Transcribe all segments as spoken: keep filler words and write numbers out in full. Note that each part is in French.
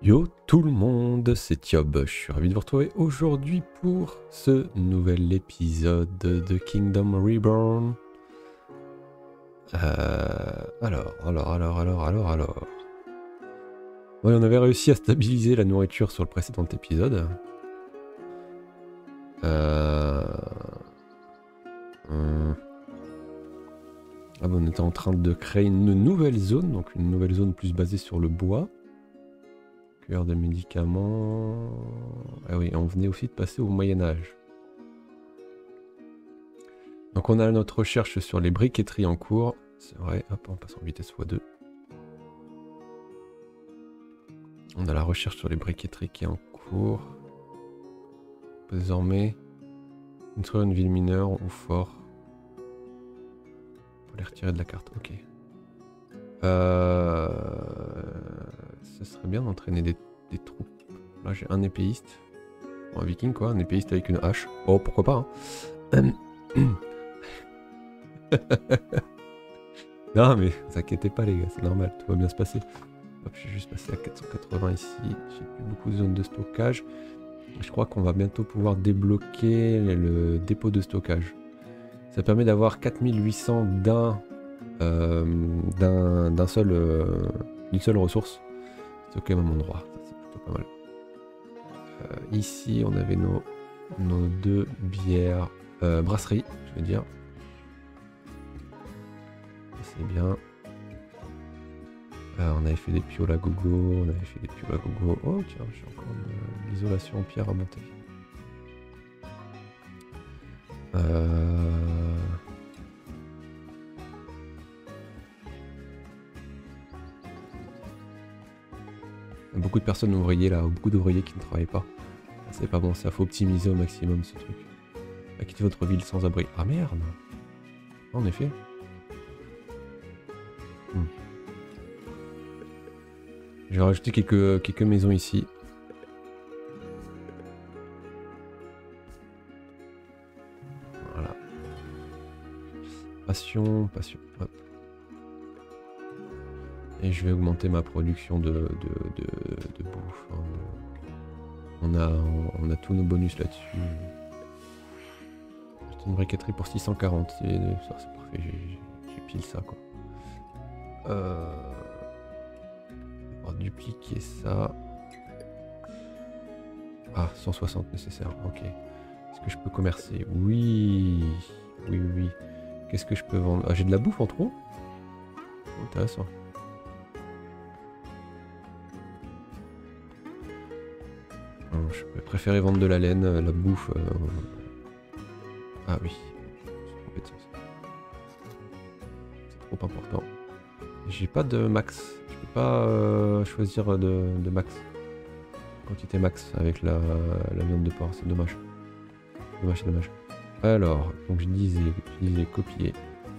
Yo tout le monde, c'est Tiob, je suis ravi de vous retrouver aujourd'hui pour ce nouvel épisode de Kingdom Reborn. Euh, alors, alors, alors, alors, alors, alors... Ouais, on avait réussi à stabiliser la nourriture sur le précédent épisode. Euh... hum. Ah bon, on était en train de créer une nouvelle zone, donc une nouvelle zone plus basée sur le bois. Cueilleur de médicaments... Ah oui, on venait aussi de passer au Moyen-Âge. Donc on a notre recherche sur les briqueteries en cours. C'est vrai, hop, on passe en vitesse fois deux. On a la recherche sur les briqueteries qui est en cours. On peut désormais construire une ville mineure ou fort. Pour les retirer de la carte, ok. Euh... Ça serait bien d'entraîner des, des troupes. Là j'ai un épéiste. Un viking quoi, un épéiste avec une hache. Oh pourquoi pas hein. Non mais vous inquiétez pas les gars, c'est normal, tout va bien se passer. Hop, je vais juste passer à quatre cent quatre-vingts ici. J'ai plus beaucoup de zones de stockage. Je crois qu'on va bientôt pouvoir débloquer le dépôt de stockage. Ça permet d'avoir quatre mille huit cents d'un euh, d'un seul euh, d'une seule ressource stocké au même endroit. Ça c'est plutôt pas mal. Euh, ici on avait nos, nos deux bières euh, brasseries, je veux dire. C'est bien. Euh, on avait fait des pioles à gogo, on avait fait des pioles à gogo. Oh tiens, j'ai encore de l'isolation en pierre à monter. Euh... Beaucoup de personnes ouvriers là, beaucoup d'ouvriers qui ne travaillent pas. C'est pas bon, ça faut optimiser au maximum ce truc. Quittez votre ville sans abri. Ah merde. En effet. Hmm. Je vais rajouter quelques, quelques maisons ici. Voilà. Passion, passion. Hop. Et je vais augmenter ma production de, de, de, de bouffe. Hein. On, a, on a tous nos bonus là-dessus. J'ai une briqueterie pour six cent quarante. Ça c'est parfait, j'ai pile ça quoi. Euh... On va dupliquer ça. Ah, cent soixante nécessaire, ok. Est-ce que je peux commercer? Oui. Oui, oui, oui. Qu'est-ce que je peux vendre? Ah, j'ai de la bouffe en trop? Intéressant. Alors, je peux préférer vendre de la laine, la bouffe. Euh... Ah oui. C'est trop important. J'ai pas de max. Je peux pas euh, choisir de, de max. Quantité max avec la, la viande de porc, c'est dommage. Dommage, c'est dommage. Alors, donc je disais, je disais copier.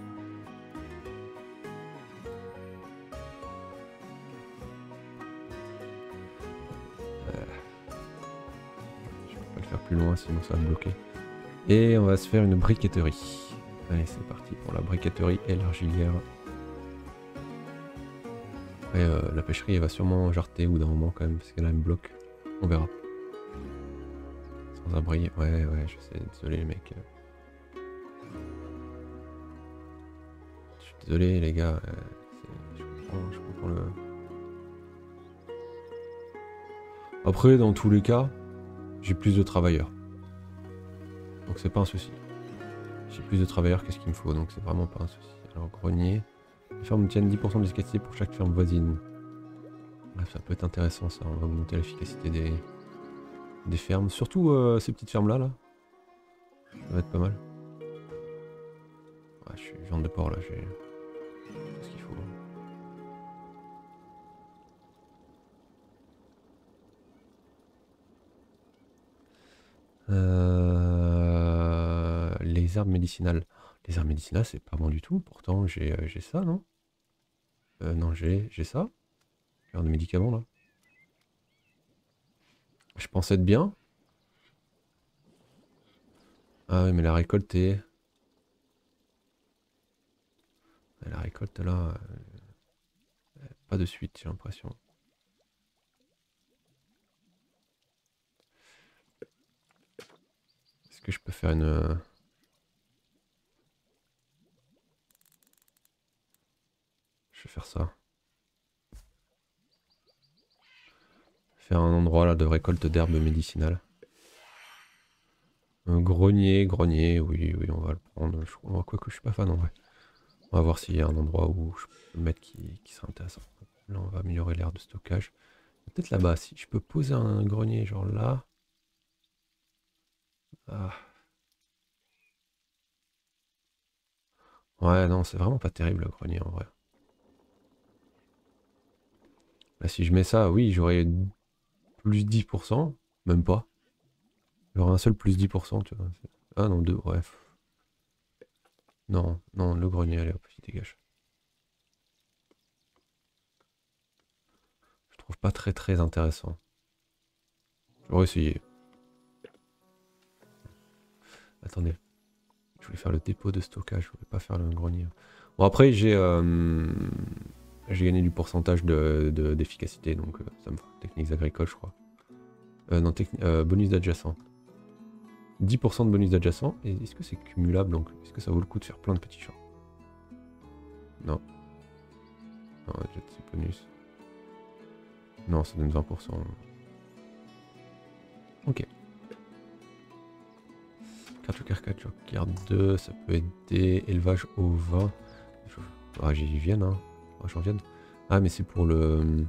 Euh, je peux pas le faire plus loin, sinon ça va me bloquer. Et on va se faire une briqueterie. Allez, c'est parti pour la briqueterie et l'argilière. Après, euh, la pêcherie, elle va sûrement jarter au bout d'un moment quand même, parce qu'elle a un bloc. On verra. Sans abri, ouais, ouais, je sais, désolé les mecs. Je suis désolé les gars. Euh, je, comprends, je comprends le... Après, dans tous les cas, j'ai plus de travailleurs. Donc c'est pas un souci. J'ai plus de travailleurs qu'est-ce qu'il me faut, donc c'est vraiment pas un souci. Alors grenier. Les fermes obtiennent dix pour cent de l'efficacité pour chaque ferme voisine. Bref, ça peut être intéressant ça, on va augmenter l'efficacité des, des fermes. Surtout euh, ces petites fermes là, là. Ça va être pas mal. Ouais, je suis viande de porc là, j'ai tout ce qu'il faut. Euh... Les herbes médicinales. Les herbes médicinales, c'est pas bon du tout. Pourtant, j'ai euh, j'ai ça, non euh, Non, j'ai ça. Cœur de médicaments, là. Je pense être bien. Ah oui, mais la récolte est... La récolte, là... Euh... Pas de suite, j'ai l'impression. faire une... euh, Je vais faire ça. Faire un endroit là de récolte d'herbes médicinales. Un grenier, grenier, oui, oui, on va le prendre. Je, quoi que je suis pas fan en vrai. On va voir s'il y a un endroit où je peux le mettre qui, qui serait intéressant. Là, on va améliorer l'aire de stockage. Peut-être là-bas, si je peux poser un grenier genre là. Ah. Ouais, non, c'est vraiment pas terrible le grenier en vrai. Là, si je mets ça, oui, j'aurai plus dix pour cent. Même pas. J'aurai un seul plus dix pour cent, tu vois. Ah non, deux, bref. Non, non, le grenier, allez hop, il dégage. Je trouve pas très très intéressant. J'aurais essayé. Attendez. Je voulais faire le dépôt de stockage, je voulais pas faire le grenier. Bon après j'ai euh, j'ai gagné du pourcentage de, de, d'efficacité, donc euh, ça me va. Techniques agricoles je crois. Euh, non, euh, bonus d'adjacent. dix pour cent de bonus d'adjacent. Et est-ce que c'est cumulable donc? Est-ce que ça vaut le coup de faire plein de petits champs? Non. Non, c'est bonus. Non, ça donne vingt pour cent. Ok. Carte quatre, carte deux, ça peut aider. Élevage au vin. Ah, j'y viens, hein. Ah, j'en viens. Ah, mais c'est pour le...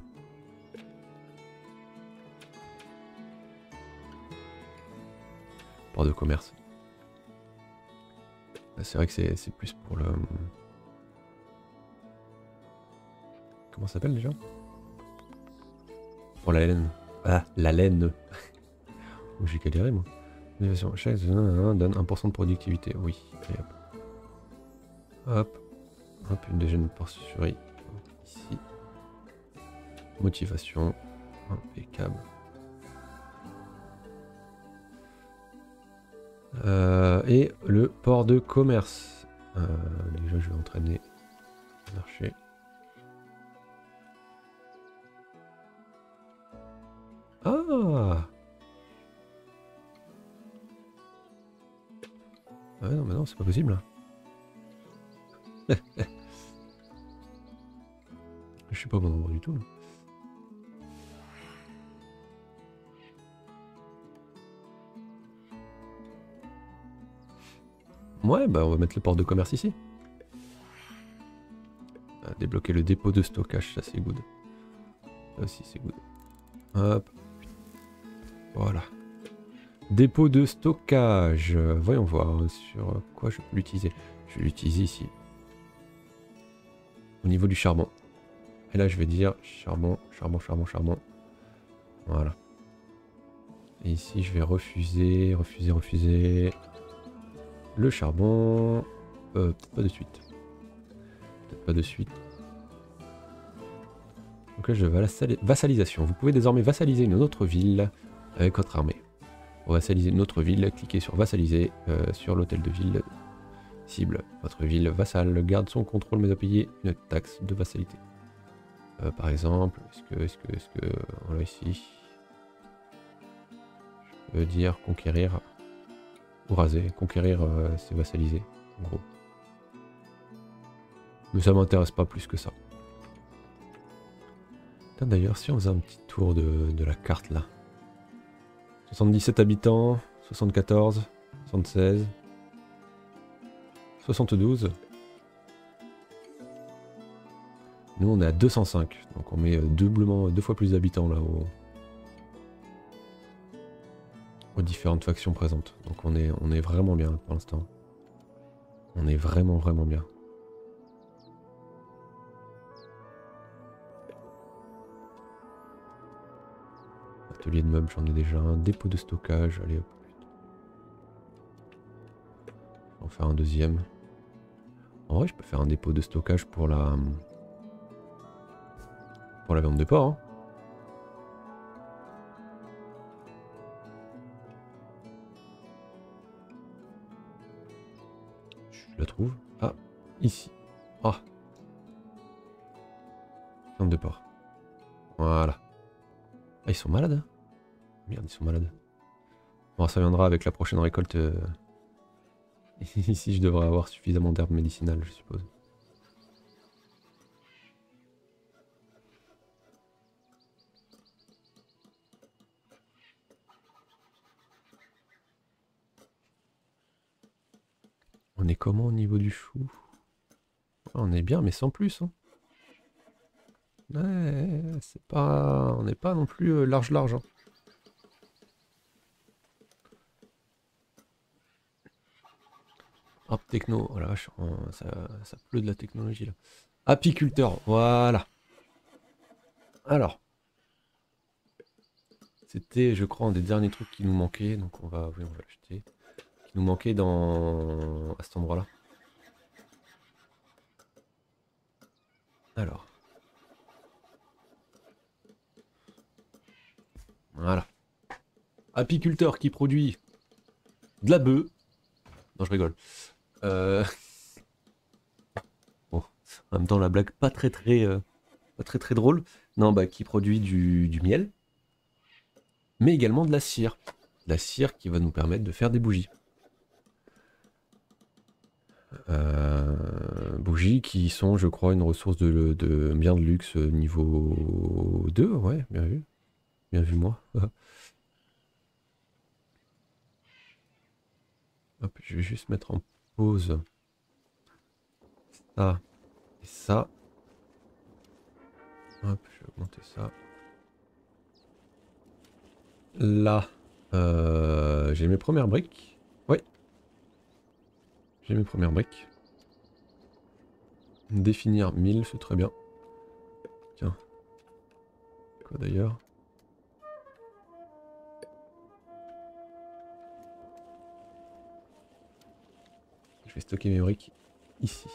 Port de commerce. C'est vrai que c'est plus pour le... Comment ça s'appelle déjà? Pour la laine. Ah, la laine. Oh, j'ai galéré, moi. Chaque donne un pour cent de productivité. Oui. Et hop. Hop. Hop, une deuxième porcherie. Ici. Motivation. Impeccable. Euh, et le port de commerce. Euh, déjà, je vais entraîner le marché. Ah! Ah non, mais non, c'est pas possible. Je suis pas au bon endroit du tout. Là. Ouais, bah on va mettre le port de commerce ici. Ah, débloquer le dépôt de stockage, ça c'est good. Ça aussi c'est good. Hop. Voilà. Dépôt de stockage. Voyons voir sur quoi je peux l'utiliser. Je vais l'utiliser ici. Au niveau du charbon. Et là je vais dire charbon, charbon, charbon, charbon. Voilà. Et ici je vais refuser, refuser, refuser. Le charbon. Euh, peut-être pas de suite. Peut-être pas de suite. Donc là je vais vassalisation. Vous pouvez désormais vassaliser une autre ville avec votre armée. Pour vassaliser une autre ville, cliquez sur vassaliser euh, sur l'hôtel de ville cible. Votre ville vassale garde son contrôle mais doit payer une taxe de vassalité. Euh, par exemple, est-ce que, est-ce que, est-ce que, voilà ici, je peux dire conquérir ou raser. Conquérir, euh, c'est vassaliser, en gros. Mais ça m'intéresse pas plus que ça. D'ailleurs, si on faisait un petit tour de, de la carte là. soixante-dix-sept habitants, soixante-quatorze, soixante-seize, soixante-douze. Nous on est à deux cent cinq, donc on met doublement, deux fois plus d'habitants là aux, aux différentes factions présentes. Donc on est, on est vraiment bien pour l'instant. On est vraiment vraiment bien. Atelier de meubles, j'en ai déjà un. Dépôt de stockage, allez hop. Je vais en faire un deuxième. En vrai, je peux faire un dépôt de stockage pour la pour la viande de porc. Hein. Je la trouve. Ah, ici. Ah. Viande de porc. Voilà. Ah, ils sont malades. Hein. Merde, ils sont malades. Bon, ça viendra avec la prochaine récolte. Euh... Ici, je devrais avoir suffisamment d'herbes médicinales, je suppose. On est comment au niveau du chou? On est bien, mais sans plus. Hein. Ouais, c'est pas... On n'est pas non plus euh, large large. Hein. Hop, techno. Oh la vache, on- ça, ça pleut de la technologie là. Apiculteur, voilà. Alors. C'était, je crois, un des derniers trucs qui nous manquait. Donc on va, oui, on va l'acheter. Qui nous manquait dans... à cet endroit-là. Alors. Voilà. Apiculteur qui produit de la bœuf. Non, je rigole. Euh... Bon, en même temps, la blague pas très très, euh, pas très très drôle. Non, bah qui produit du, du miel, mais également de la cire. La cire qui va nous permettre de faire des bougies. Euh, bougies qui sont, je crois, une ressource de, de bien de luxe niveau deux. Ouais, bien vu. Bien vu moi. Hop, je vais juste mettre en pause ça et ça. Hop, je vais augmenter ça. Là, euh, j'ai mes premières briques. Ouais. J'ai mes premières briques. Définir mille, c'est très bien. Tiens. Quoi d'ailleurs? Je vais stocker mes briques ici.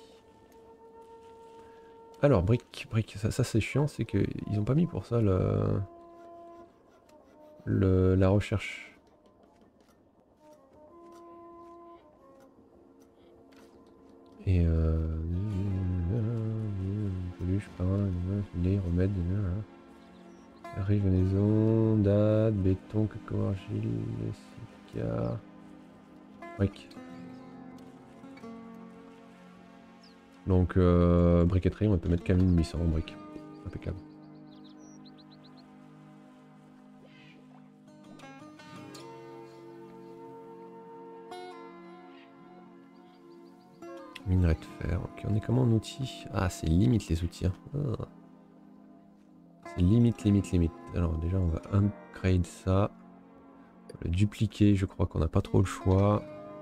Alors, briques, briques, ça, ça c'est chiant, c'est qu'ils ont pas mis pour ça le, le, la recherche. Et euh... peluche, pain, les remèdes, rivenaison, date, béton, cacao, argile, silica, briques. Donc, euh, briqueterie, on peut mettre quand même huit cents en briques. Impeccable. Minerai de fer. Ok, on est comment en outils? Ah, c'est limite les outils. Hein. Ah. C'est limite, limite, limite. Alors, déjà, on va upgrade ça. On va le dupliquer, je crois qu'on n'a pas trop le choix.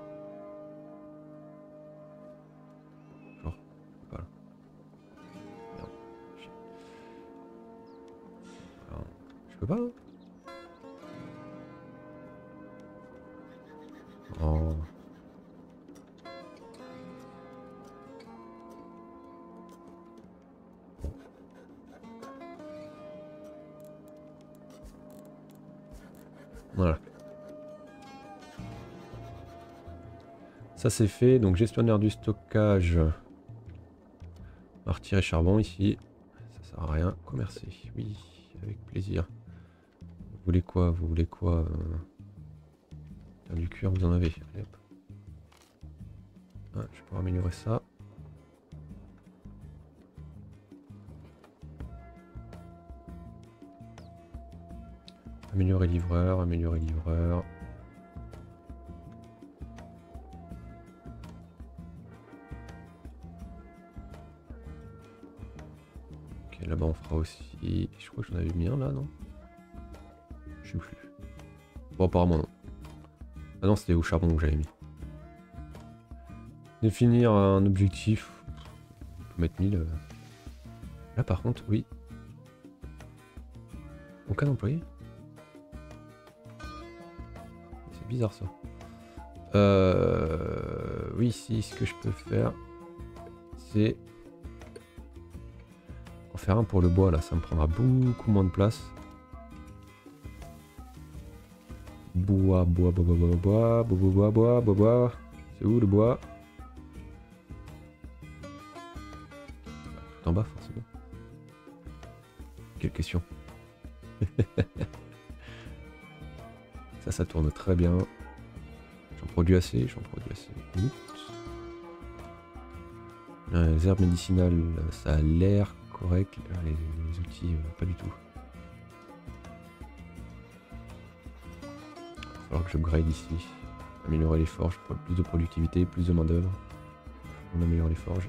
Genre, voilà. Merde. Alors, je peux pas. Hein. Oh. Voilà. Ça c'est fait, donc gestionnaire du stockage. On va retirer charbon ici. Ça sert à rien. Commercer, oui, avec plaisir. Vous voulez quoi? Vous voulez quoi euh... Du cuir, vous en avez. Allez, hop. Ah, je peux améliorer ça. Améliorer livreur, améliorer livreur. Ok, là-bas on fera aussi. Je crois que j'en avais mis un là, non? Je sais plus. Bon, apparemment non. Ah non, c'était au charbon que j'avais mis. Définir un objectif. On peut mettre mille. Euh... Là par contre, oui. Aucun employé? C'est bizarre ça. Euh... Oui, si, ce que je peux faire, c'est en faire un pour le bois là. Ça me prendra beaucoup moins de place. Bois, bois, bois, bois, bois, bois, bois, bois, bois, bois, bois. C'est où le bois? Tout en bas forcément. Quelle question. Ça, ça tourne très bien. J'en produis assez, j'en produis assez. Oups. Euh, les herbes médicinales, ça a l'air correct. Les, les outils, euh, pas du tout. Il va falloir que je grade ici. Améliorer les forges, plus de productivité, plus de main d'œuvre. On améliore les forges.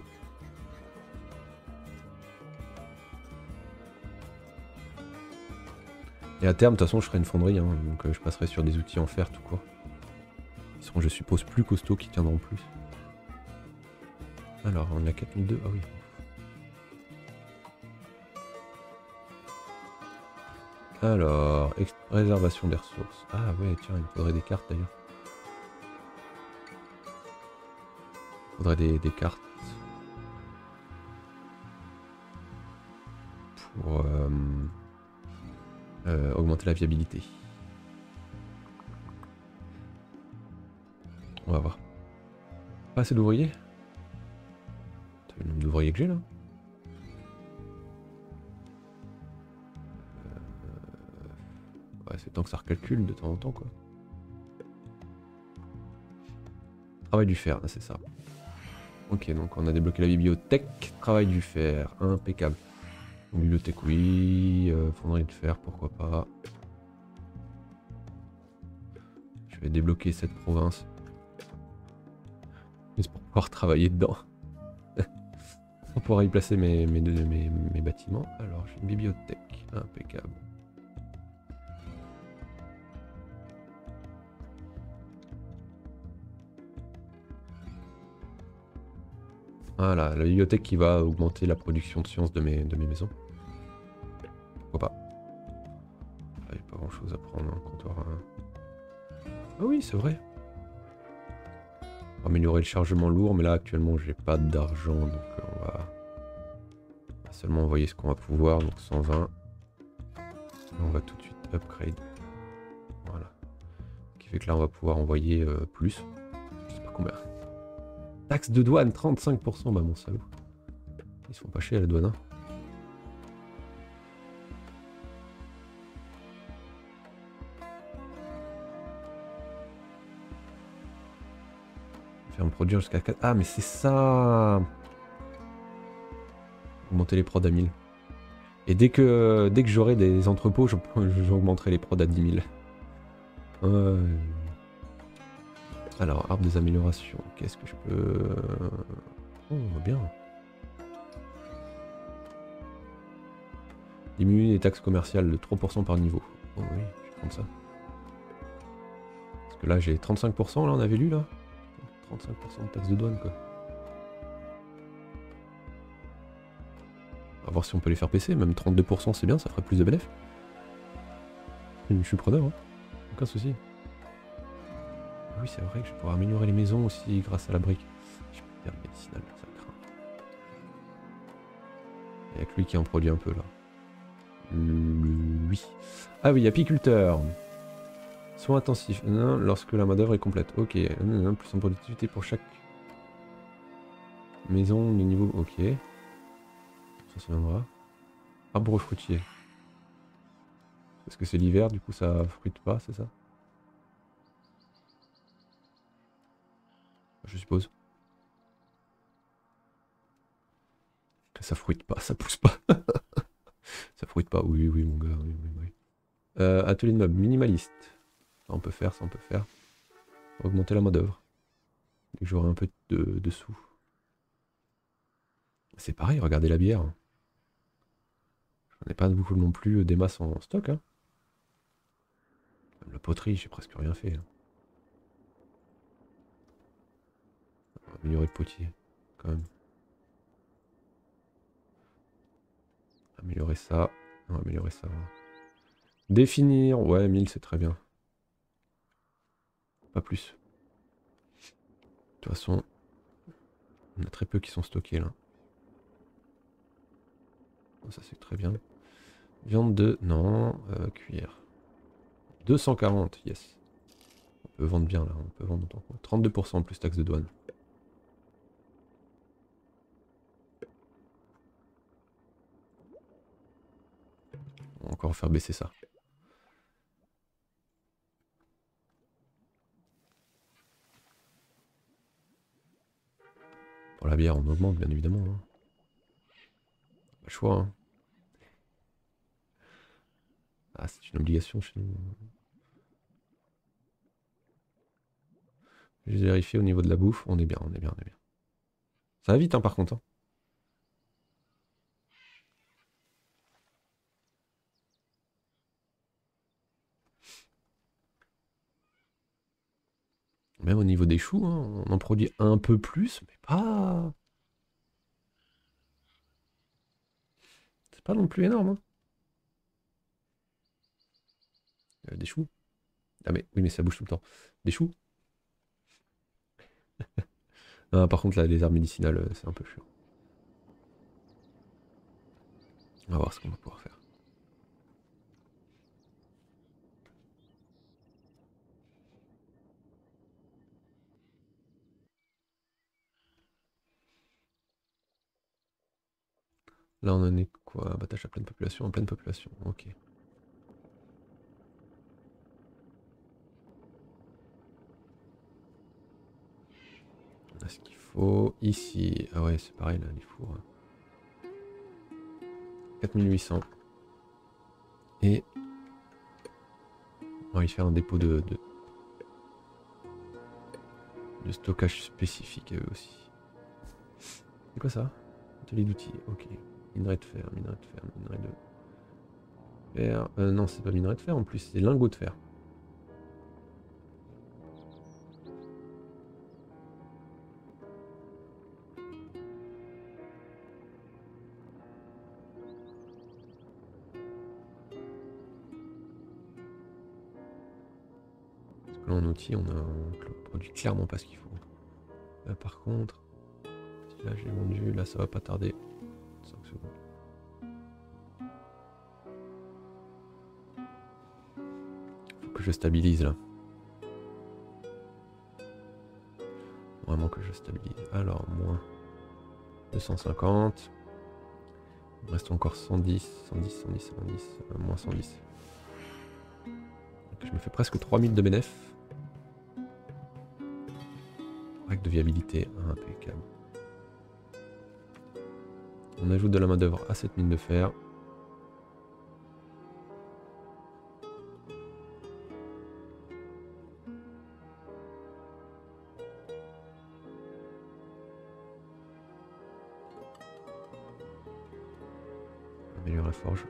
Et à terme, de toute façon, je ferai une fonderie, hein, donc euh, je passerai sur des outils en fer tout court. Ils seront, je suppose, plus costauds, qui tiendront plus. Alors, on a quatre mille deux, ah oui. Alors, réservation des ressources. Ah ouais, tiens, il me faudrait des cartes d'ailleurs. Il faudrait des, des cartes. Pour euh, euh, augmenter la viabilité. On va voir. Pas assez d'ouvriers? T'as vu le nombre d'ouvriers que j'ai là? Ouais, c'est temps que ça recalcule de temps en temps, quoi. Travail du fer, c'est ça. Ok, donc on a débloqué la bibliothèque. Travail du fer, impeccable. Donc, bibliothèque, oui. Euh, fonderie de fer, pourquoi pas. Je vais débloquer cette province. Juste pour pouvoir travailler dedans. Pour pouvoir y placer mes, mes, mes, mes bâtiments. Alors, j'ai une bibliothèque, impeccable. Voilà, la bibliothèque qui va augmenter la production de sciences de mes, de mes maisons. Pourquoi pas. Il n'y a pas grand chose à prendre, un comptoir. Hein. Ah oui, c'est vrai. On va améliorer le chargement lourd, mais là actuellement j'ai pas d'argent, donc on va... on va seulement envoyer ce qu'on va pouvoir, donc cent vingt. Et on va tout de suite upgrade. Voilà. Ce qui fait que là on va pouvoir envoyer euh, plus. Je sais pas combien. Taxe de douane, trente-cinq pour cent, bah mon salaud. Ils se font pas chier à la douane. Hein. Faire me produire jusqu'à quatre... Ah mais c'est ça. Augmenter les prods à mille. Et dès que dès que j'aurai des entrepôts, j'augmenterai les prods à dix mille. Euh... Alors, arbre des améliorations. Qu'est-ce que je peux... Oh, bien. Diminuer les taxes commerciales de trois pour cent par niveau. Oh oui, je vais prendre ça. Parce que là, j'ai trente-cinq pour cent, là, on avait lu, là. trente-cinq pour cent de taxes de douane, quoi. On va voir si on peut les faire baisser. Même trente-deux pour cent, c'est bien, ça ferait plus de bénéfices. Je suis preneur, hein. Aucun souci. Oui, c'est vrai que je vais pouvoir améliorer les maisons aussi grâce à la brique. Je peux faire médicinal, ça craint. Il n'y a que lui qui en produit un peu là. Lui. Ah oui, apiculteur. Soins intensifs. Non, lorsque la main d'œuvre est complète. Ok. Non, non, plus en productivité pour chaque maison de niveau. Ok. Ça se viendra. Arbre fruitier. Parce que c'est l'hiver, du coup ça fruite pas, c'est ça? Je suppose. Ça fruite pas, ça pousse pas. Ça fruite pas, oui, oui, mon gars, oui, oui, oui. Euh, atelier de meubles, minimaliste. Ça on peut faire, ça on peut faire. Augmenter la main d'œuvre. Dès que j'aurai un peu de, de sous. C'est pareil, regardez la bière. J'en ai pas beaucoup non plus des masses en stock. Hein. Même la poterie, j'ai presque rien fait. Hein. On va améliorer le potier, quand même. Améliorer ça. On va améliorer ça. Voilà. Définir. Ouais, mille, c'est très bien. Pas plus. De toute façon, on a très peu qui sont stockés là. Ça, c'est très bien. Viande de... Non, euh, cuillère. deux cent quarante, yes. On peut vendre bien là, on peut vendre autant. trente-deux pour cent plus taxe de douane. On va encore faire baisser ça. pour la bière, on augmente bien évidemment. Hein. Pas le choix. Hein. Ah, c'est une obligation chez nous. Je vais vérifier au niveau de la bouffe. On est bien, on est bien, on est bien. Ça va vite, hein, par contre. Hein. Même au niveau des choux, hein, on en produit un peu plus, mais pas... C'est pas non plus énorme. Hein. Euh, des choux. Ah mais oui, mais ça bouge tout le temps. Des choux. Ah, par contre, là, les herbes médicinales, euh, c'est un peu chiant. On va voir ce qu'on va pouvoir faire. Là, on en est quoi? Abattage à pleine population, en pleine population. Ok. On a ce qu'il faut. Ici, ah ouais, c'est pareil, là, les fours. quatre mille huit cents. Et on va y faire un dépôt de, de, de stockage spécifique à eux aussi. C'est quoi ça? Atelier d'outils, ok. Minerai de fer, minerai de fer, minerai de fer. Euh, non, c'est pas minerai de fer en plus, c'est lingot de fer. Parce que là en outil, on a on produit clairement pas ce qu'il faut. Là par contre, si là j'ai vendu, là ça va pas tarder. cinq secondes. Faut que je stabilise là. Vraiment que je stabilise. Alors, moins deux cent cinquante. Il me reste encore cent dix, cent dix, cent dix, cent dix, euh, moins cent dix. Donc je me fais presque trois mille de bénéf. Règle de viabilité, impeccable. On ajoute de la main d'œuvre à cette mine de fer. Améliorer la forge.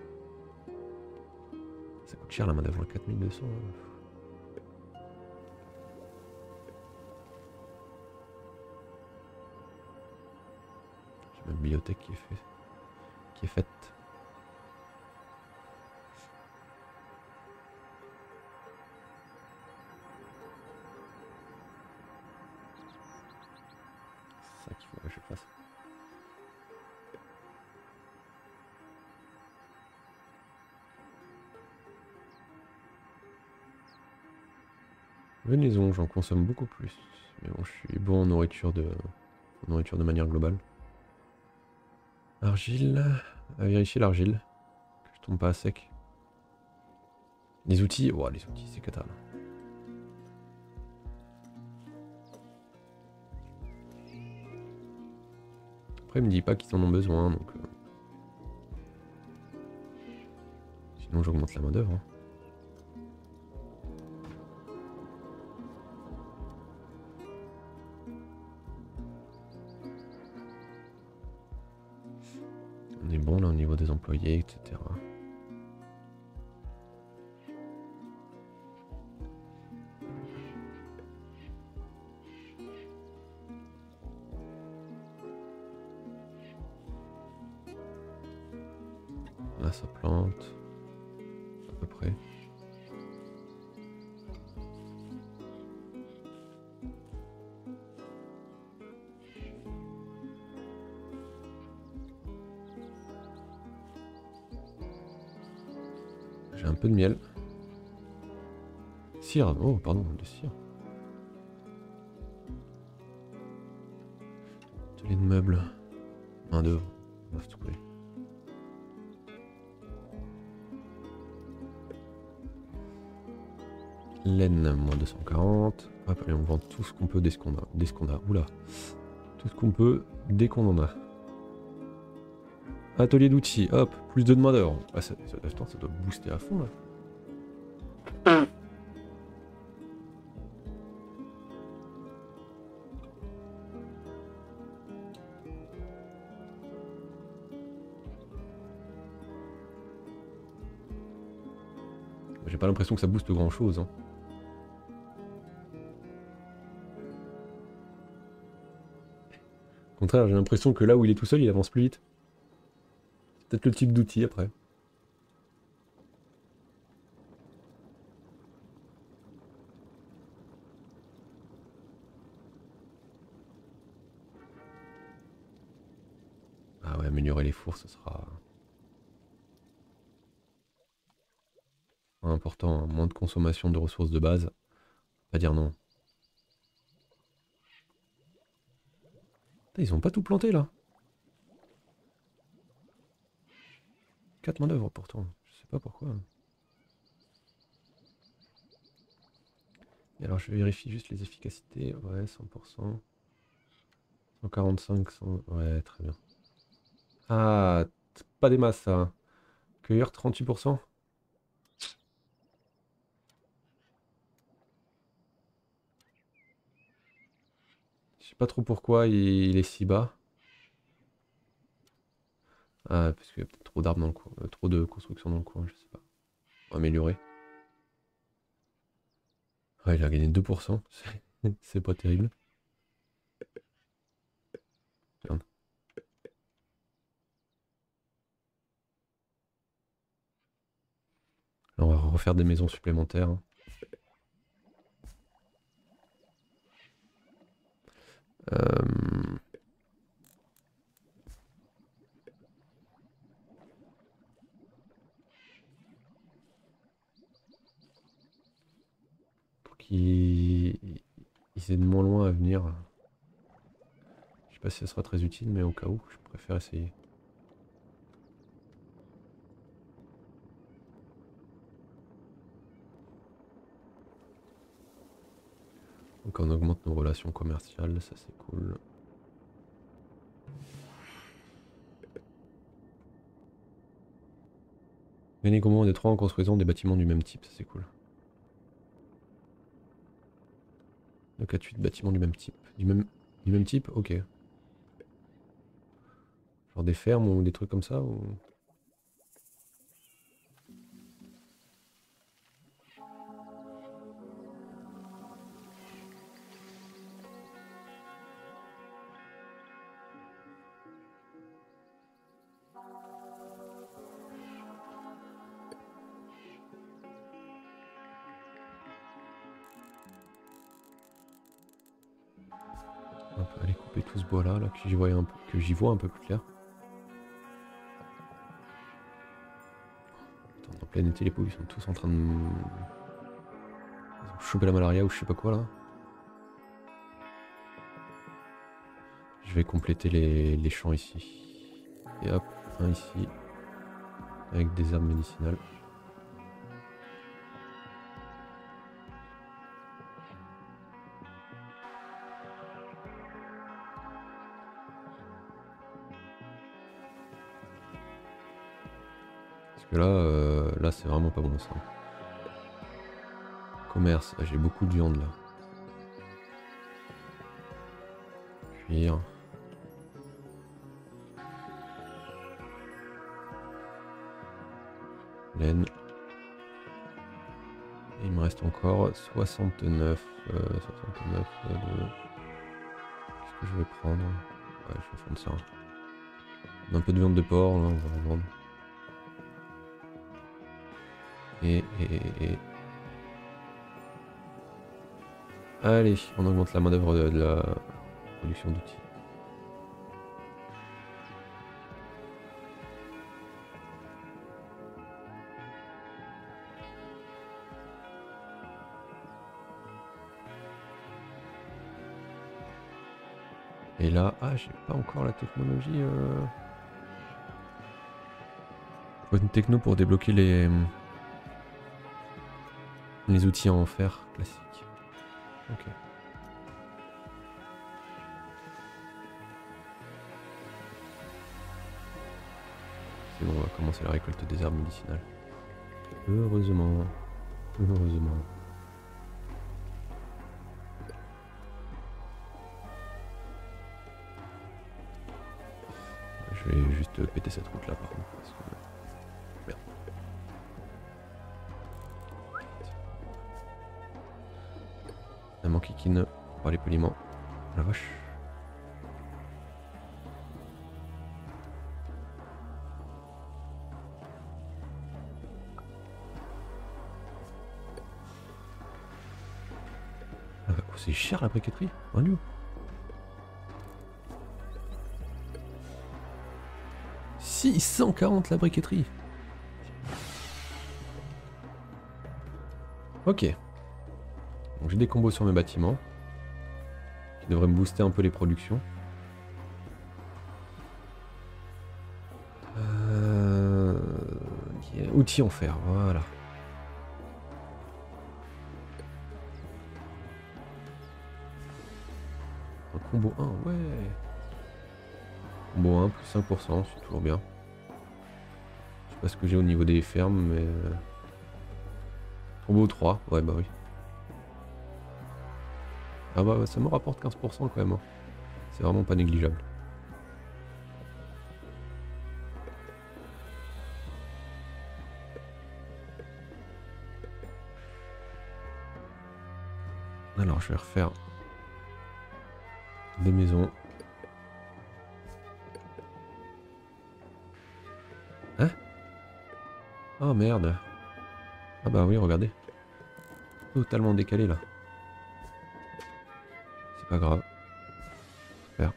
Ça coûte cher la main d'œuvre, quatre mille deux cents. J'ai ma bibliothèque qui est, fait, qui est faite. C'est ça qu'il faut que je fasse. Venaison, j'en consomme beaucoup plus. Mais bon, je suis bon en nourriture de, en nourriture de manière globale. Argile. À vérifier l'argile. Que je tombe pas à sec. Les outils. Oh, les outils, c'est cata. Après, il me dit pas qu'ils en ont besoin, donc. Euh... Sinon, j'augmente la main d'œuvre. Hein. On est bon là au niveau des employés, et cetera. Là, ça plante. À peu près. J'ai un peu de miel. Cire, oh pardon, de cire. Atelier de meubles. Main d'œuvre. On va se trouver. Laine, moins deux cent quarante. Hop, allez, on vend tout ce qu'on peut dès ce qu'on a. Dès ce qu'on a. Oula. tout ce qu'on peut dès qu'on en a. Atelier d'outils, hop, plus de main d'œuvre. Ah, ça, ça, attends, ça doit booster à fond là. J'ai pas l'impression que ça booste grand chose. Hein. Au contraire, j'ai l'impression que là où il est tout seul, il avance plus vite. C'est peut-être le type d'outil après. Ah ouais, améliorer les fours, ce sera important. Hein. Moins de consommation de ressources de base. Pas dire non. Putain, ils ont pas tout planté là. quatre main d'œuvre pourtant. Je sais pas pourquoi. Et alors je vérifie juste les efficacités. Ouais, cent pour cent. cent quarante-cinq, cent... Ouais, très bien. Ah, pas des masses ça. Cueilleur trente-huit pour cent. Je sais pas trop pourquoi il est si bas. Ah, parce qu'il y a peut-être trop d'arbres dans le coin. Euh, trop de construction dans le coin, je sais pas. Faut améliorer. Ouais, il a gagné deux pour cent. C'est pas terrible. Merde. Là, on va refaire des maisons supplémentaires. Hein. Euh... Pour qu'ils ils aient de moins loin à venir. Je sais pas si ça sera très utile, mais au cas où, je préfère essayer. Donc on augmente nos relations commerciales, ça c'est cool. Gagner combien des trois en construisant des bâtiments du même type, ça c'est cool. Donc à huit bâtiments du même type. Du même, du même type, ok. Genre des fermes ou des trucs comme ça ou... On peut aller couper tout ce bois là, là que j'y vois un peu, que j'y vois un peu plus clair. Attends, en plein été les pauvres ils sont tous en train de... Ils ont chopé la malaria ou je sais pas quoi là. Je vais compléter les, les champs ici. Et hop, un ici. Avec des herbes médicinales. Parce que là, euh, là c'est vraiment pas bon ça. Commerce, ah, j'ai beaucoup de viande là. Cuire. Laine. Et il me reste encore soixante-neuf. Euh, soixante-neuf euh, de... Qu'est-ce que je vais prendre? Ouais, je vais prendre ça. Un peu de viande de porc, là, on va en vendre. Et, et, et, et... Allez, on augmente la main d'œuvre de, de la production d'outils. Et là, ah, j'ai pas encore la technologie. Euh... Faut une techno pour débloquer les les outils en fer classique. Ok. C'est bon, on va commencer la récolte des herbes médicinales. Heureusement. Heureusement. Je vais juste péter cette route là par contre. Parce que... Merde. Un manquikine pour aller poliment. La vache. Ah, oh, c'est cher la briqueterie. Oh, nous. six cent quarante la briqueterie. Ok. Donc j'ai des combos sur mes bâtiments. Qui devraient me booster un peu les productions. Euh... Outils en fer, voilà. Un combo un, ouais. Combo un, plus cinq pour cent, c'est toujours bien. Je sais pas ce que j'ai au niveau des fermes, mais... Euh... Combo trois, ouais bah oui. Ah bah ça me rapporte quinze pour cent quand même. Hein. C'est vraiment pas négligeable. Alors je vais refaire des maisons. Hein? Oh merde. Ah bah oui, regardez. Totalement décalé là. C'est pas grave. Super.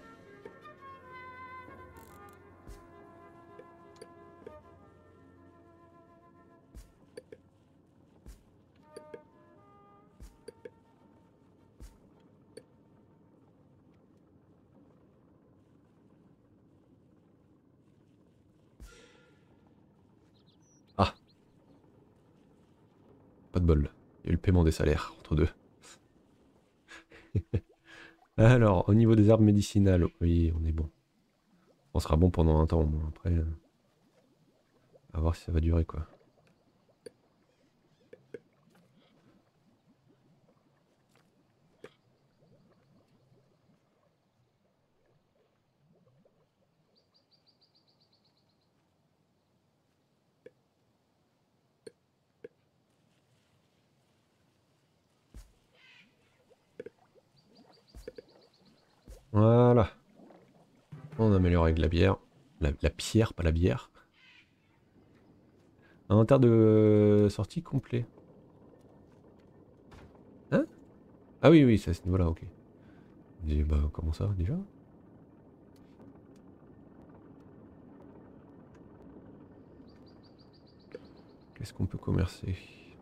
Ah. Pas de bol. Il y a eu le paiement des salaires entre deux. Alors, au niveau des herbes médicinales, oui, on est bon. On sera bon pendant un temps au moins. Après, euh, à voir si ça va durer quoi. Voilà. On améliore avec de la bière. La, la pierre, pas la bière. Inventaire de sortie complet. Hein? Ah oui, oui, c'est à ce niveau-là, ok. Et bah, comment ça, déjà? Qu'est-ce qu'on peut commercer?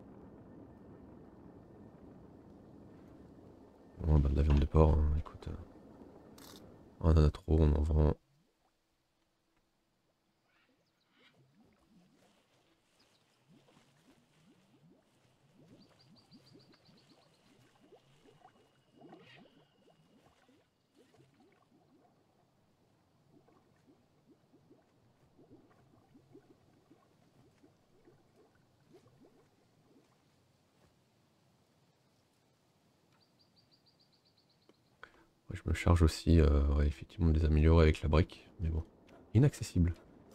Bon, bah, de la viande de porc, hein, écoute. On en a trop, on en vend. Je me charge aussi, euh, ouais, effectivement, de les améliorer avec la brique, mais bon. Inaccessible.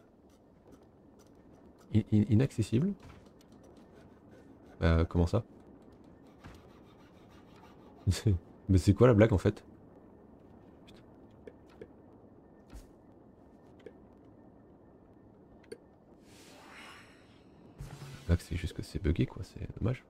In in inaccessible? Bah, comment ça? Mais c'est quoi la blague en fait? La blague, c'est juste que c'est bugué, quoi, c'est dommage.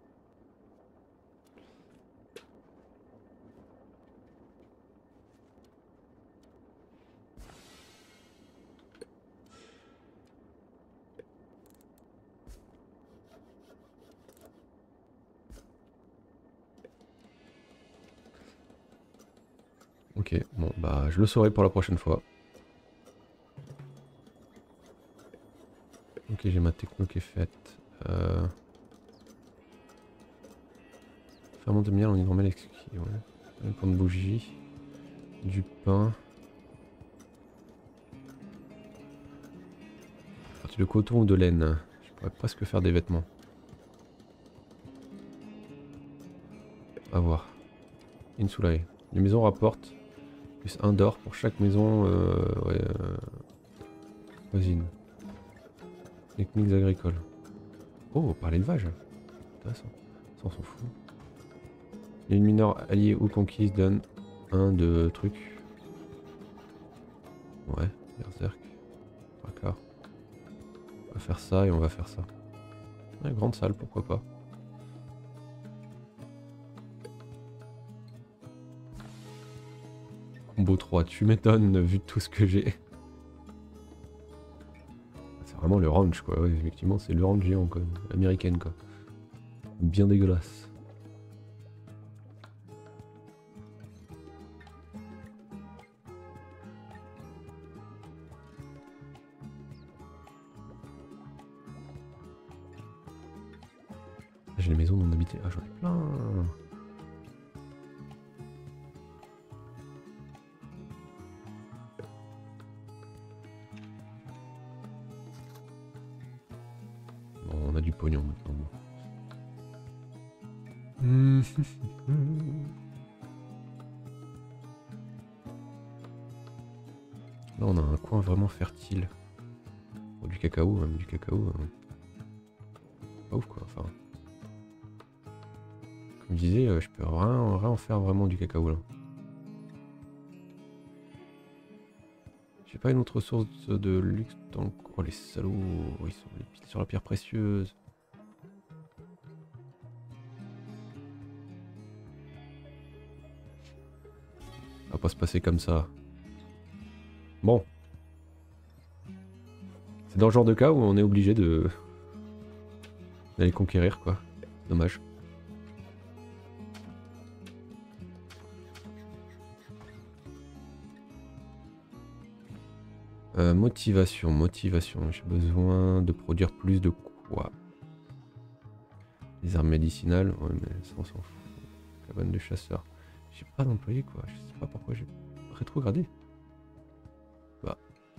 Ok, bon, bah, je le saurai pour la prochaine fois. Ok, j'ai ma techno qui est faite. Euh... Ferment de miel en hydromel exquis, ouais. Un point de bougie. Du pain. C'est de coton ou de laine. Je pourrais presque faire des vêtements. À voir. Insulai. Les maisons rapportent plus un d'or pour chaque maison euh, ouais, euh, voisine. Techniques agricoles. Oh, par l'élevage. Intéressant. Ça, on s'en fout. Une mineur alliée ou conquise donne un de trucs. Ouais, berserk. D'accord. On va faire ça et on va faire ça. Ouais, grande salle, pourquoi pas. Combo trois, tu m'étonnes vu tout ce que j'ai. C'est vraiment le ranch quoi, ouais, effectivement c'est le ranch géant quoi, américaine quoi. Bien dégueulasse. J'ai les maisons non habitées, ah j'en ai plein. On a du pognon maintenant. Mmh. Là on a un coin vraiment fertile. Pour du cacao, même du cacao. Euh... Pas ouf quoi, enfin. Comme je disais, euh, je peux rien, rien en faire vraiment du cacao là. J'ai pas une autre source de luxe dans le... Oh les salauds, ils sont les piles sur la pierre précieuse. Ça va pas se passer comme ça. Bon. C'est dans le genre de cas où on est obligé de... d'aller conquérir quoi. Dommage. Euh, motivation, motivation. J'ai besoin de produire plus de quoi? Les armes médicinales, ouais mais ça on s'en fout. Cabane de chasseurs. J'ai pas d'employé quoi, je sais pas pourquoi j'ai rétrogradé. Bah.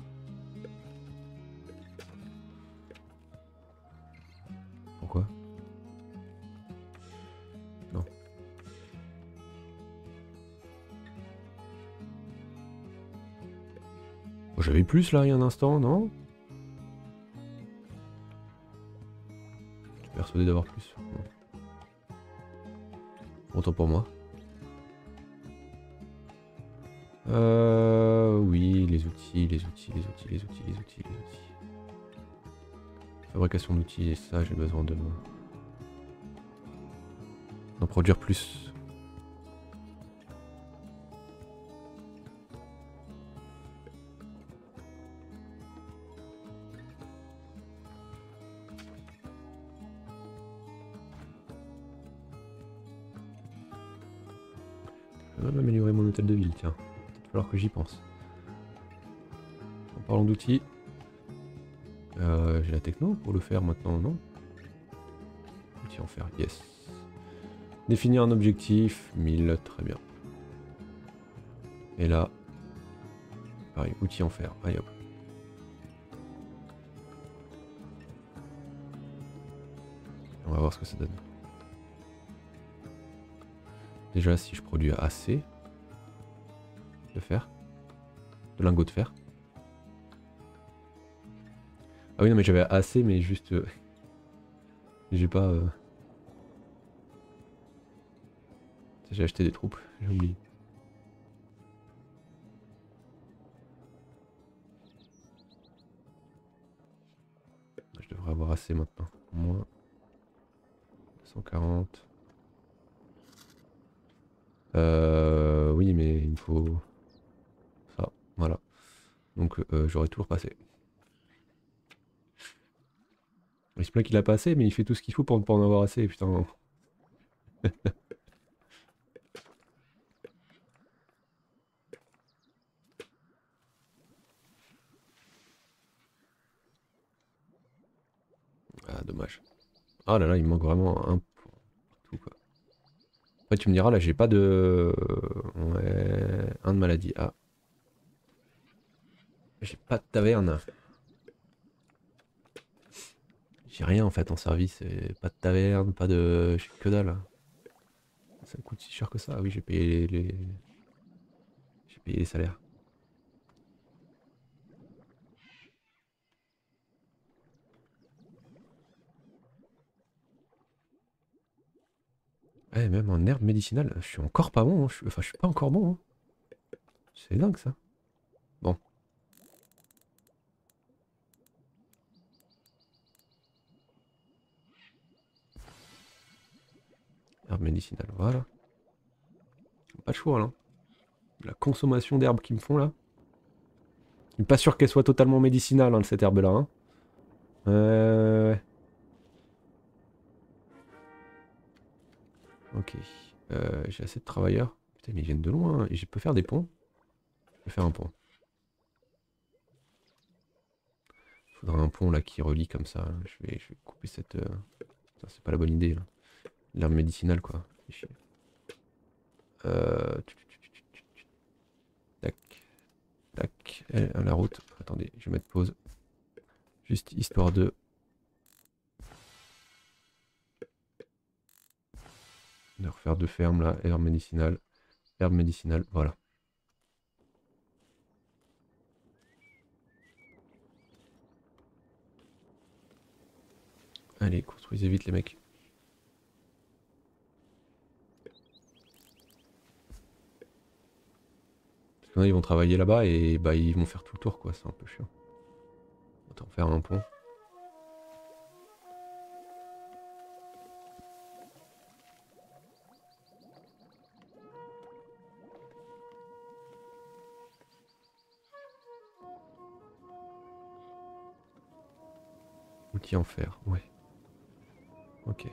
Pourquoi? Non. Oh, j'avais plus là il y a un instant, non? Je suis persuadé d'avoir plus. Non. Autant pour moi. Euh, oui, les outils, les outils, les outils, les outils, les outils, les outils. Fabrication d'outils, et ça j'ai besoin de... d'en produire plus. Je vais même améliorer mon hôtel de ville, tiens. Il va falloir que j'y pense. En parlant d'outils, euh, j'ai la techno pour le faire maintenant, non? Outil en fer, yes. Définir un objectif, mille, très bien. Et là, pareil, outil en fer, allez hop. On va voir ce que ça donne. Déjà, si je produis assez de fer, de lingots de fer. Ah oui, non, mais j'avais assez, mais juste... Euh, j'ai pas... Euh... J'ai acheté des troupes, j'ai oublié. Je devrais avoir assez maintenant. Moins deux cent quarante. Euh, oui, mais il me faut ça, voilà. Donc euh, j'aurais toujours passé. Il se plaint qu'il a pas assez, mais il fait tout ce qu'il faut pour ne pas en avoir assez, putain. Ah, dommage. Ah là là, il me manque vraiment un pour tout quoi. Après tu me diras, là j'ai pas de... Ouais... Un de maladie. Ah. J'ai pas de taverne. J'ai rien en fait en service, et pas de taverne, pas de... j'ai que dalle. Ça me coûte si cher que ça. Ah oui, j'ai payé les... les- j'ai payé les salaires. Ouais, même en herbe médicinale, je suis encore pas bon. Hein. Je suis... Enfin, je suis pas encore bon. Hein. C'est dingue ça. Bon. Herbe médicinale, voilà. Pas de choix là. La consommation d'herbes qu'ils me font là. Je suis pas sûr qu'elle soit totalement médicinale, hein, cette herbe là. Hein. Euh... Ok. Euh, j'ai assez de travailleurs. Putain, mais ils viennent de loin. Hein. Et je peux faire des ponts. Je vais faire un pont. Faudra un pont là qui relie comme ça. Je vais, je vais couper cette... Euh... C'est pas la bonne idée là. L'herbe médicinale quoi. Euh... Tac. Tac. Elle, la route. Attendez, je vais mettre pause. Juste histoire de... de refaire deux fermes là. Herbe médicinale. Herbe médicinale. Voilà. Allez, construisez vite les mecs. Parce que là, ils vont travailler là-bas et bah ils vont faire tout le tour quoi, c'est un peu chiant. Autant faire un pont. Outil en fer, ouais. Ok.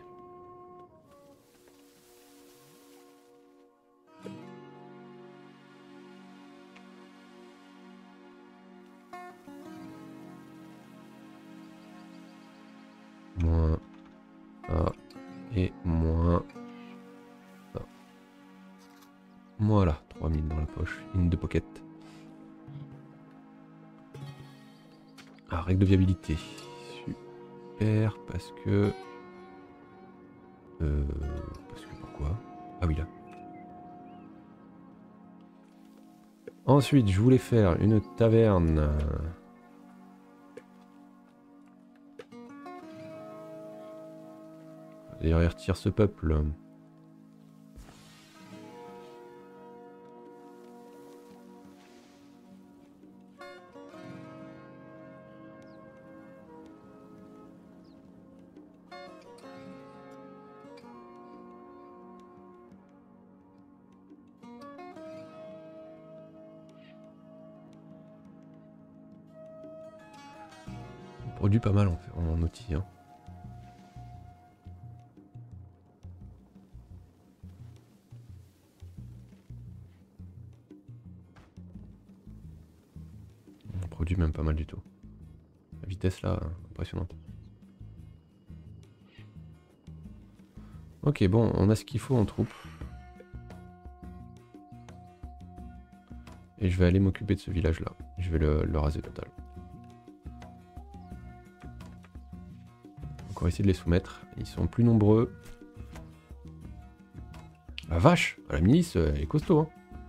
Moins ça et moins ça. Voilà, trois mille dans la poche. In de pocket. Ah, règle de viabilité. Super, parce que... Euh... Parce que pourquoi? Ah oui, là. Ensuite, je voulais faire une taverne. D'ailleurs, il retire ce peuple. On produit pas mal en, en outils. Hein. On produit même pas mal du tout. La vitesse là, impressionnante. Ok, bon, on a ce qu'il faut en troupe. Et je vais aller m'occuper de ce village là. Je vais le, le raser total. Donc on va essayer de les soumettre. Ils sont plus nombreux. La vache, la milice, elle est costaud. Hein.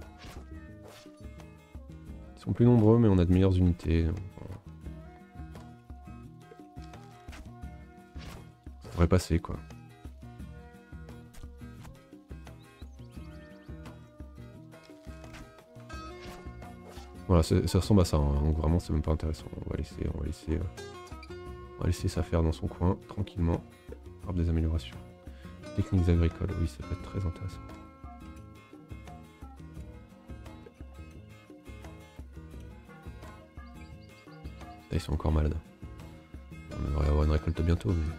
Ils sont plus nombreux, mais on a de meilleures unités. Ça devrait passer, quoi. Voilà, ça ressemble à ça. Hein. Donc vraiment, c'est même pas intéressant. On va laisser, on va laisser, euh, on va laisser ça faire dans son coin, tranquillement. Faire des améliorations. Techniques agricoles, oui, ça peut être très intéressant. Là, ils sont encore malades. On devrait avoir une récolte bientôt, mais...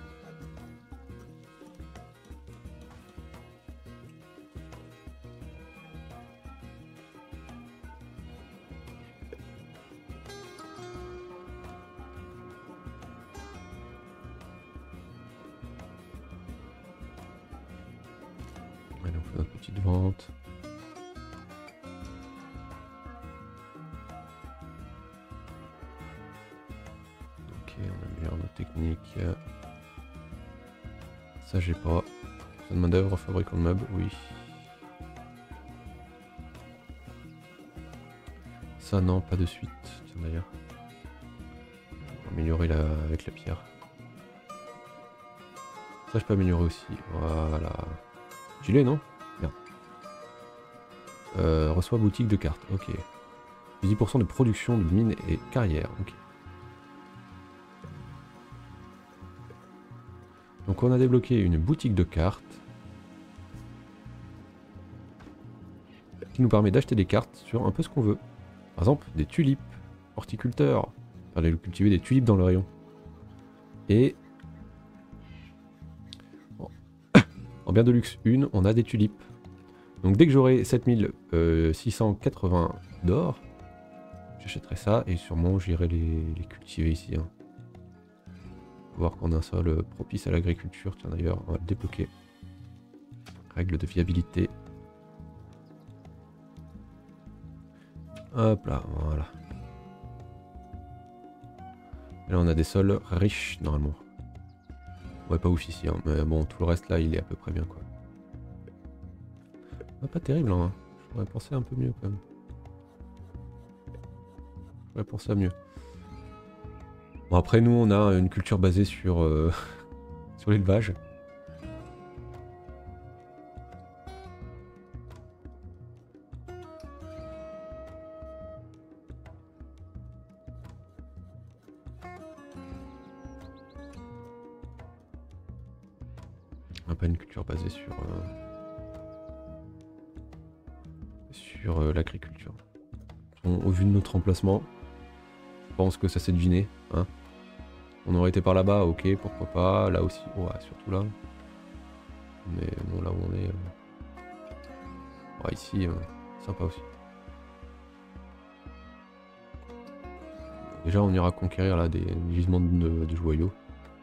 Allez, on fait notre petite vente. Ok, on améliore nos techniques. Ça j'ai pas. Ça de main d'œuvre, fabricant de meubles, oui. Ça non, pas de suite. Tiens d'ailleurs. Améliorer la... avec la pierre. Ça je peux améliorer aussi. Voilà. Gilet non? Merde. Euh, reçoit boutique de cartes, ok. dix pour cent de production de mines et carrière, ok. Donc on a débloqué une boutique de cartes. Qui nous permet d'acheter des cartes sur un peu ce qu'on veut. Par exemple, des tulipes. Horticulteur. Aller cultiver des tulipes dans le rayon. Et... Bon. En bien de luxe un, on a des tulipes. Donc dès que j'aurai sept mille six cent quatre-vingts d'or, j'achèterai ça et sûrement j'irai les, les cultiver ici. Hein. Voir qu'on a un sol propice à l'agriculture. Tiens d'ailleurs, on va le débloquer. Règle de viabilité. Hop là, voilà. Et là on a des sols riches normalement. Ouais, pas ouf ici, hein, mais bon, tout le reste là il est à peu près bien quoi. Ah, pas terrible, hein. J'aurais pensé un peu mieux quand même. J'aurais pensé à mieux. Bon après nous on a une culture basée sur, euh, sur l'élevage. On n'a pas une culture basée sur, euh, sur euh, l'agriculture. Au vu de notre emplacement, je pense que ça s'est deviné. Hein. On aurait été par là-bas, ok, pourquoi pas. Là aussi, ouais, surtout là. Mais bon, là où on est... Euh... Ouais, ici, euh, sympa aussi. Déjà, on ira conquérir là des gisements de, de joyaux.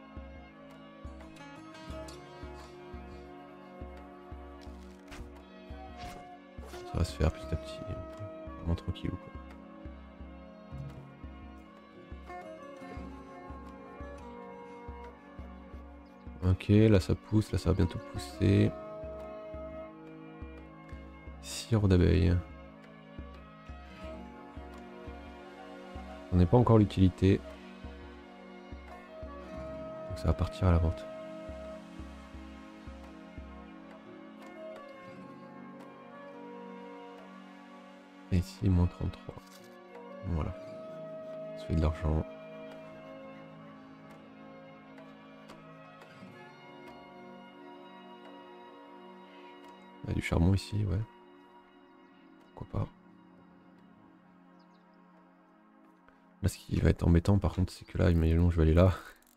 Ça va se faire petit à petit, vraiment tranquille quoi. Ok, là ça pousse, là ça va bientôt pousser. Cire d'abeille. On n'est pas encore l'utilité. Donc ça va partir à la vente. Et ici, moins trente-trois. Voilà. Ça fait de l'argent. On a du charbon ici, ouais. Pourquoi pas. Là, ce qui va être embêtant, par contre, c'est que là, imaginons, je vais aller là.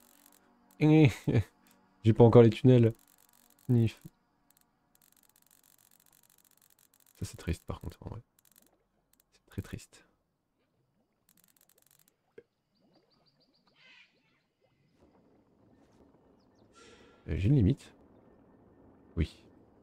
J'ai pas encore les tunnels. Nif. Ça, c'est triste, par contre, en vrai. C'est très triste. J'ai une limite. Oui.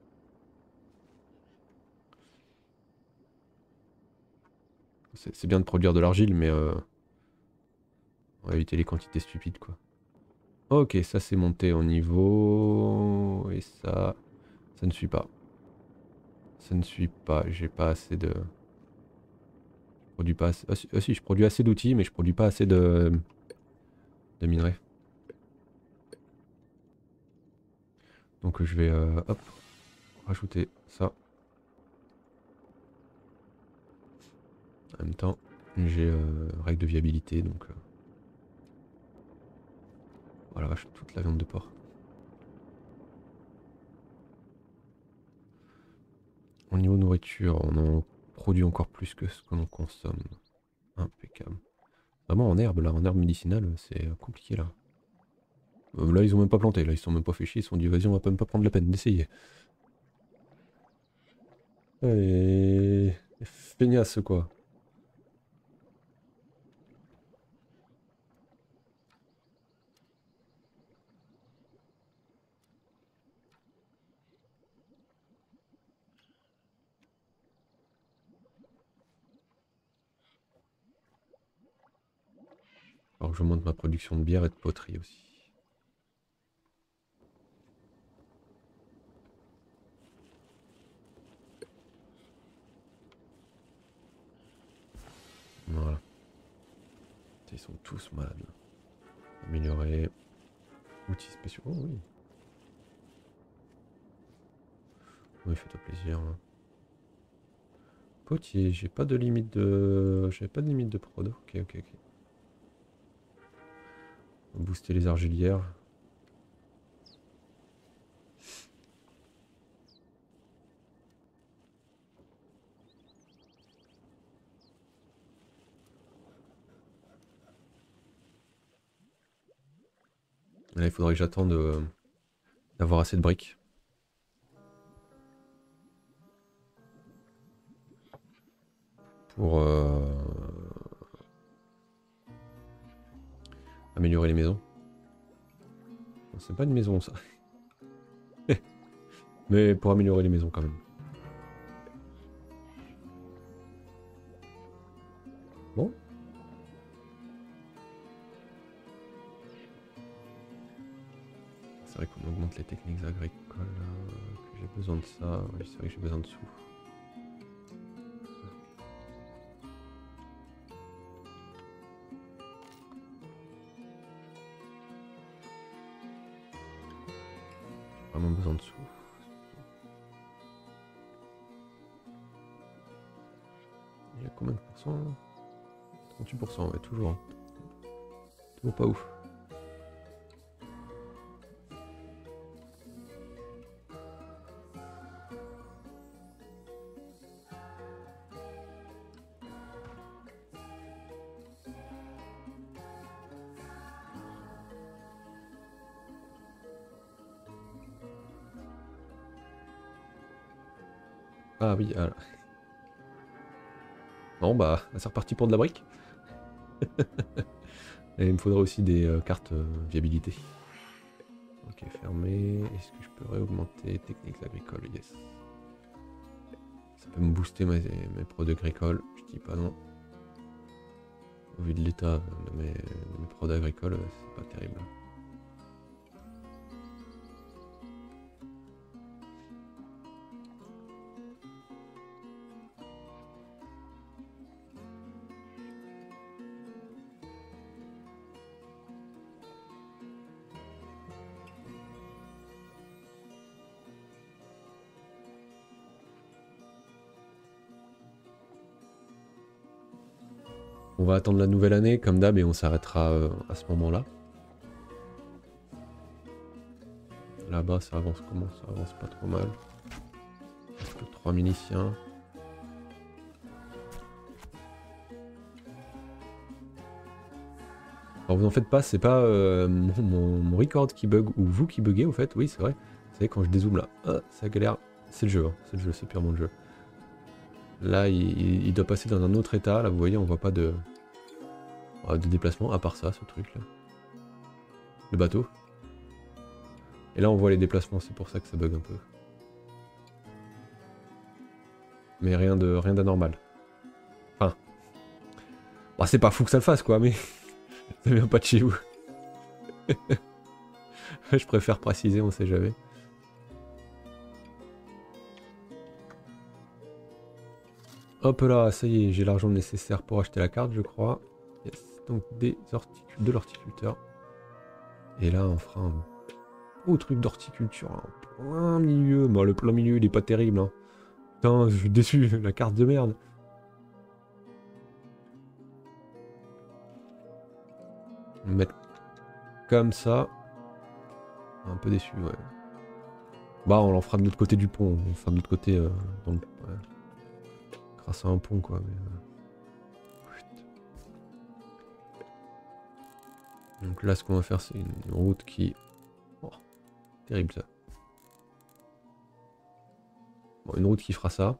C'est bien de produire de l'argile, mais euh, on va éviter les quantités stupides, quoi. Ok, ça c'est monté en niveau... Et ça... Ça ne suit pas. Ça ne suit pas, j'ai pas assez de... Je produis pas assez... Ah si, ah, si je produis assez d'outils, mais je produis pas assez de... de minerais. Donc je vais, euh, hop, rajouter ça. En même temps, j'ai euh, règle de viabilité, donc... Euh... Voilà, vache, toute la viande de porc. Au niveau nourriture, on en produit encore plus que ce qu'on en consomme. Impeccable. Vraiment en herbe, là, en herbe médicinale, c'est compliqué, là. Euh, là, ils ont même pas planté, là, ils sont même pas fait chier, ils se sont dit, vas-y, on va même pas prendre la peine d'essayer. Allez, feignasse, quoi. Alors que je monte ma production de bière et de poterie aussi. Ils sont tous malades. Améliorer. Outils spéciaux. Oh oui. Oui, fais-toi plaisir. Hein. Potier, j'ai pas de limite de. J'avais pas de limite de prod. Ok, ok, ok. Booster les argilières. Là, il faudrait que j'attende euh, d'avoir assez de briques. Pour euh, améliorer les maisons. C'est pas une maison ça. Mais pour améliorer les maisons quand même. Bon. C'est vrai qu'on augmente les techniques agricoles. Euh, que j'ai besoin de ça. Oui, c'est vrai que j'ai besoin de sous. Vraiment besoin de sous. Il y a combien de pourcents là? trente-huit pour cent, ouais, toujours. Toujours pas ouf. Ah oui, alors. Non, bah, c'est reparti pour de la brique. Et il me faudrait aussi des euh, cartes euh, viabilité. Ok, fermé. Est-ce que je peux réaugmenter techniques agricoles? Yes. Ça peut me booster mes, mes prods agricoles. Je dis pas non. Au vu de l'état de mes, de mes prods agricoles, c'est pas terrible. On va attendre la nouvelle année comme d'hab et on s'arrêtera euh, à ce moment-là. Là-bas ça avance comment? Ça avance pas trop mal. Plus que trois miliciens. Alors vous en faites pas, c'est pas euh, mon, mon, mon record qui bug ou vous qui buguez au fait, oui c'est vrai. Vous savez quand je dézoome là, ah, ça galère. C'est le jeu, hein. C'est le jeu, c'est purement le jeu. Là il, il doit passer dans un autre état, là vous voyez on voit pas de, de déplacement, à part ça, ce truc là. Le bateau. Et là on voit les déplacements, c'est pour ça que ça bug un peu. Mais rien de rien d'anormal. Enfin. Bah, c'est pas fou que ça le fasse quoi, mais ça vient pas de chez vous. Je préfère préciser, on sait jamais. Hop là, ça y est, j'ai l'argent nécessaire pour acheter la carte, je crois. Yes. Donc des horticul de l'horticulteur. Et là, on fera un beau truc d'horticulture en plein milieu. Bon, le plein milieu, il est pas terrible. Hein. Putain, je suis déçu, la carte de merde. On va mettre comme ça. Un peu déçu, ouais. Bah, on l'en fera de l'autre côté du pont. On fera de l'autre côté euh, dans le... Ouais. Grâce à un pont, quoi. Mais, euh... Donc là, ce qu'on va faire, c'est une route qui... Oh, terrible, ça. Bon, une route qui fera ça.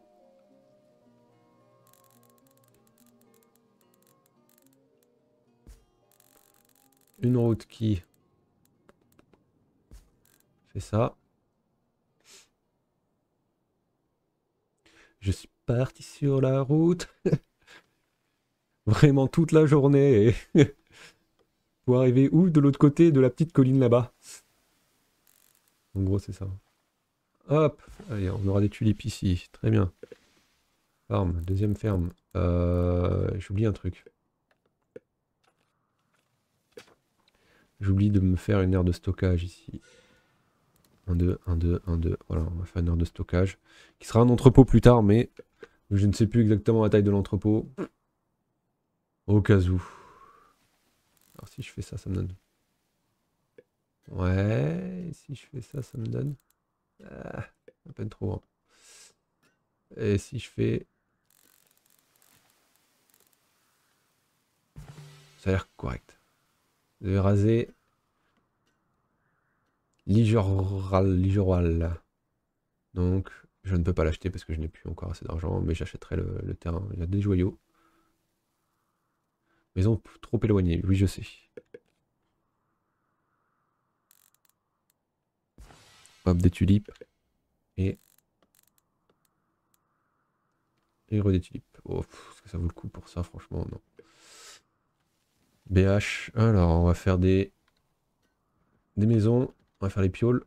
Une route qui... fait ça. Je suis parti sur la route. Vraiment toute la journée. Et pour arriver où? De l'autre côté de la petite colline là-bas. En gros, c'est ça. Hop, allez, on aura des tulipes ici. Très bien. Ferme, deuxième ferme. Euh, J'oublie un truc. J'oublie de me faire une aire de stockage ici. un, deux, un, deux, un, deux. Voilà, on va faire une aire de stockage. Qui sera un entrepôt plus tard, mais je ne sais plus exactement la taille de l'entrepôt. Au cas où. Alors si je fais ça, ça me donne... Ouais, si je fais ça, ça me donne... Ah, à peine trop grand. Et si je fais... Ça a l'air correct. Vous devez raser... Ligeral, Ligeral. Donc, je ne peux pas l'acheter parce que je n'ai plus encore assez d'argent, mais j'achèterai le, le terrain. Il y a des joyaux. Maison trop éloignée, oui je sais. Hop, des tulipes. Et... Et re des tulipes. Oh, est-ce que ça vaut le coup pour ça, franchement, non. B H, alors on va faire des... Des maisons, on va faire les pioles.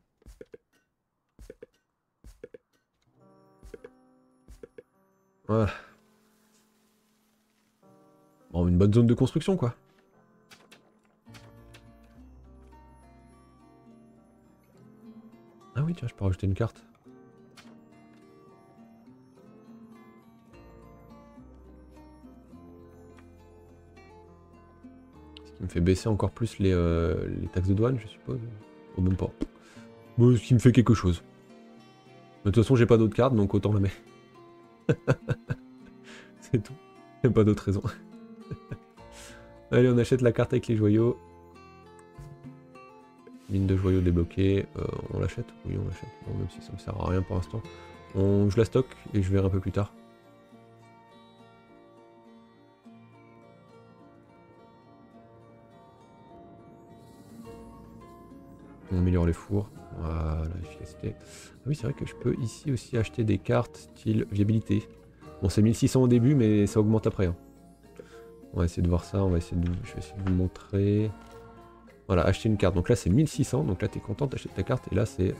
Voilà. Bon, une bonne zone de construction, quoi. Ah oui, tiens, je peux rajouter une carte. Ce qui me fait baisser encore plus les, euh, les taxes de douane, je suppose. Ou même pas. Bon, ce qui me fait quelque chose. De toute façon, j'ai pas d'autres cartes, donc autant la mettre. C'est tout. Il n'y a pas d'autre raison. Allez, on achète la carte avec les joyaux. Mine de joyaux débloquée. Euh, on l'achète? Oui, on l'achète. Bon, même si ça me sert à rien pour l'instant. On... Je la stocke et je verrai un peu plus tard. On améliore les fours. Voilà, l'efficacité. Ah oui, c'est vrai que je peux ici aussi acheter des cartes style viabilité. Bon, c'est mille six cents au début, mais ça augmente après. Hein. On va essayer de voir ça. On va essayer de... Je vais essayer de vous montrer. Voilà, acheter une carte. Donc là, c'est mille six cents. Donc là, tu es content d'acheter ta carte. Et là, c'est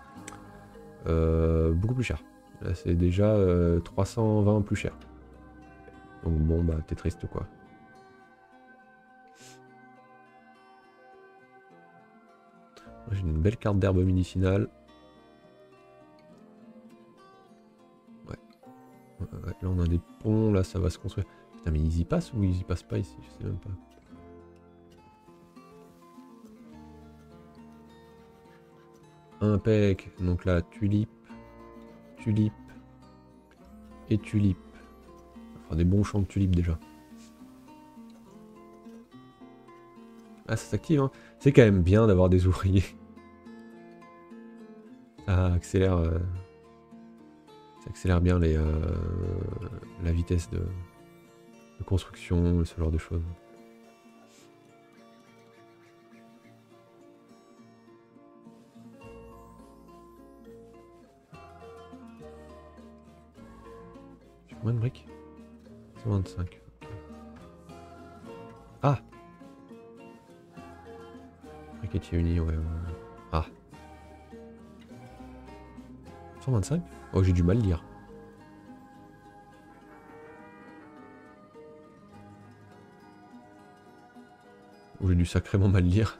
euh, beaucoup plus cher. Là, c'est déjà euh, trois cent vingt plus cher. Donc bon, bah, t'es triste, quoi. J'ai une belle carte d'herbe médicinale. Ouais. Ouais. Là, on a des ponts. Là, ça va se construire. Putain, mais ils y passent ou ils y passent pas ici? Je sais même pas. Impec. Donc là, tulipe, tulipe et tulipe. Enfin, des bons champs de tulipes déjà. Ah, ça s'active, hein. C'est quand même bien d'avoir des ouvriers. Ça accélère, euh, ça accélère bien les, euh, la vitesse de, de construction, ce genre de choses. J'ai combien de briques? cent vingt-cinq. Okay. Ah! Briquetier uni, ouais, ouais. Ah! cent vingt-cinq? Oh, j'ai du mal à lire. Oh, j'ai du sacrément mal lire.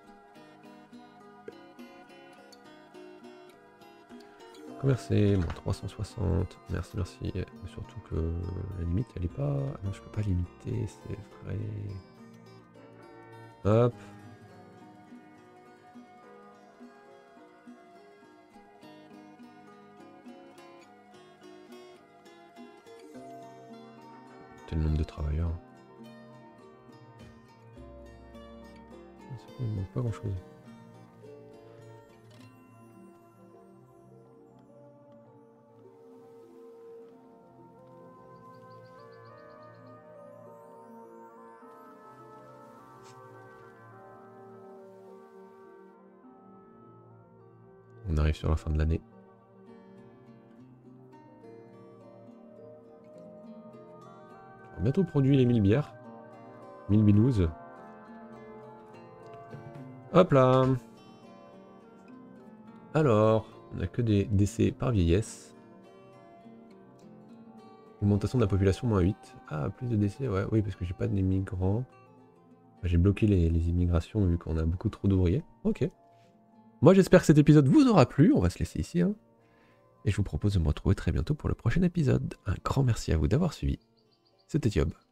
Commercer, moins trois cent soixante. Merci, merci. Mais surtout que la limite, elle est pas... Ah non, je peux pas limiter, c'est vrai. Hop. Le nombre de travailleurs. Il ne manque pas grand chose. On arrive sur la fin de l'année. Bientôt produit les mille bières. mille binous. Hop là. Alors, on n'a que des décès par vieillesse. Augmentation de la population, moins huit. Ah, plus de décès, ouais. Oui, parce que j'ai pas des migrants. J'ai bloqué les, les immigrations vu qu'on a beaucoup trop d'ouvriers. Ok. Moi j'espère que cet épisode vous aura plu, on va se laisser ici. Hein. Et je vous propose de me retrouver très bientôt pour le prochain épisode. Un grand merci à vous d'avoir suivi. C'était Yob.